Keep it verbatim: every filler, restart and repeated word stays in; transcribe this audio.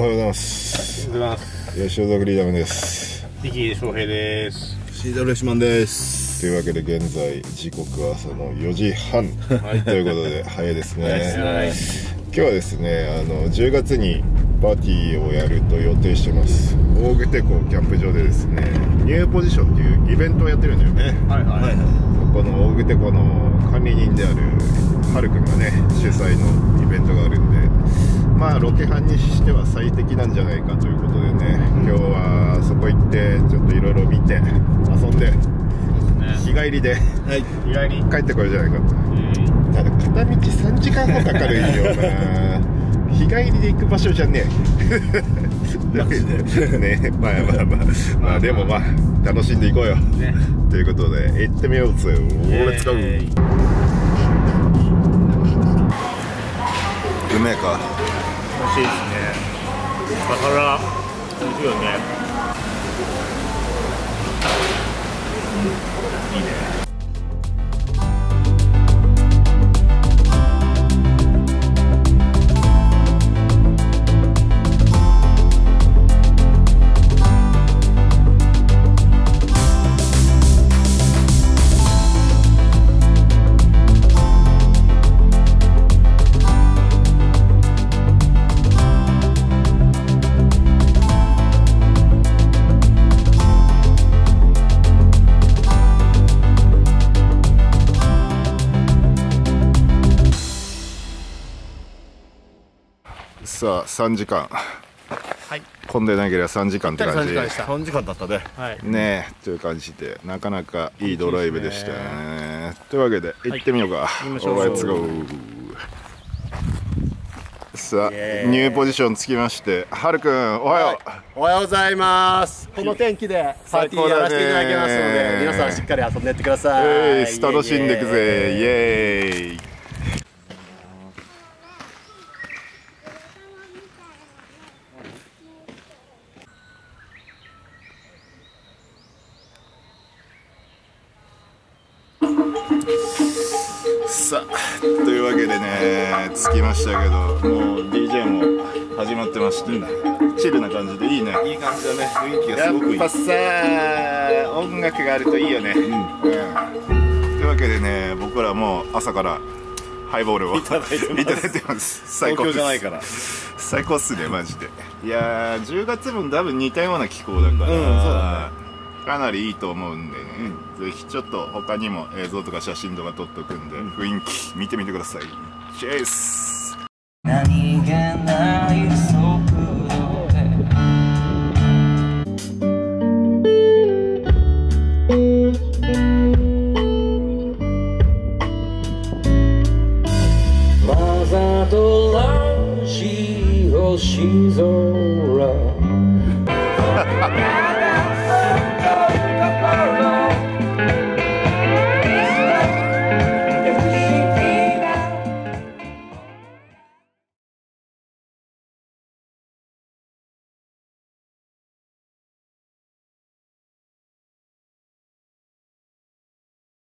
はようございます。 おはようございます。 吉尾フリーダムです。 力翔平です。 シーダブリュー シマンです。 というわけで現在時刻は朝のよじはん、はい、ということで早いですね。はい、今日はですね、あのじゅうがつにパーティーをやると予定してます。大手湖キャンプ場でですね、ニューポジションというイベントをやってるんだよね。 はいはい。 そこの大手湖の管理人であるはるくんがね主催のイベントがあるんで、まあロケハンにしては最適なんじゃないかということでね、今日はそこ行ってちょっといろいろ見て遊んで、日帰りで、はい、日帰り帰ってこようじゃないかと。ただ片道さんじかんはんかかるよな。日帰りで行く場所じゃねえ。マジでね、まあまあまあまあでもまあ楽しんでいこうよ、ね、ということで行ってみようぜ。レッツゴー。うめえか。 美味しいですね。だから美味しいよね。いいね。 さあさんじかん、はい、混んでなければさんじかんって感じ。 さんじかんだったね、はい、 ねえという感じでなかなかいいドライブでしたね。というわけで行ってみようか。はい、レッツゴー。さあニューポジションつきまして、はるくんおはよう、はい、 おはようございます。この天気でパーティーやらせていただきますので、皆さんしっかり遊んでやってください。 えー、楽しんでいくぜ。イエーイ。さあというわけでね着きましたけど、もう ディージェー も始まってまして、チルな感じでいいね。いい感じだね。雰囲気がすごくいい。やっぱさ音楽があるといいよね。うん、うん、というわけでね、僕らも朝からハイボールをいただいてます。最高。東京じゃないから最高っすねマジで。いやーじゅうがつも多分似たような気候だから、うん、そうだね、かなりいいと思うんでね、うん、ぜひちょっと他にも映像とか写真とか撮っとくんで、うん、雰囲気見てみてください。チェイス。何気ない速度でわざとらしい星空